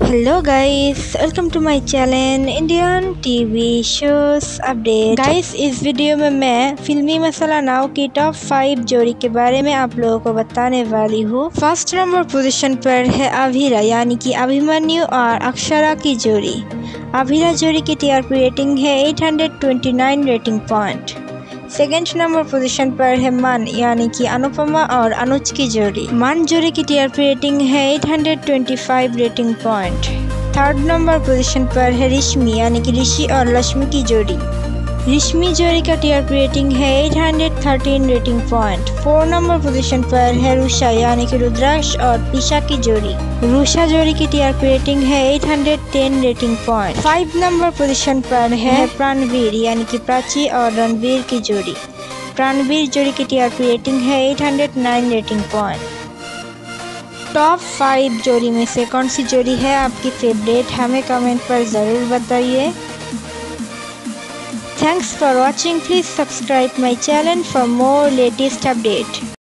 Hello guys, welcome to my channel Indian TV shows update. Guys, इस video में मैं फिल्मी मसाला नाव की टॉप 5 जोड़ी के बारे में आप लोगों को बताने वाली हूँ। फर्स्ट नंबर पोजीशन पर है अभीरा यानी कि अभिमन्यु और अक्षरा की जोड़ी। अभीरा जोड़ी की टीआरपी रेटिंग है 829 rating point. Second number position पर है मन यानी कि अनुपमा और अनुज की जोड़ी। मन जोड़ी की टीआरपी रेटिंग है 825 rating point. Third number position पर है रिश्मी यानी कि ऋषि और लक्ष्मी की जोड़ी। रिश्मी जोड़ी का टीआरपी रेटिंग है 813 रेटिंग पॉइंट। 4 नंबर पोजीशन पर है रुषा यानी कि रुद्राक्ष और पिशा की जोड़ी। रुषा जोड़ी की टीआरपी रेटिंग है 810 रेटिंग पॉइंट। 5 नंबर पोजीशन पर है प्राणवीर यानी कि प्राची और रणवीर की जोड़ी। प्राणवीर जोड़ी की टीआरपी रेटिंग है 809 रेटिंग पॉइंट। टॉप 5 जोड़ी में से कौन सी जोड़ी है आपकी फेवरेट, हमें कमेंट पर ज़रूर बताइए। Thanks for watching. Please subscribe my channel for more latest update.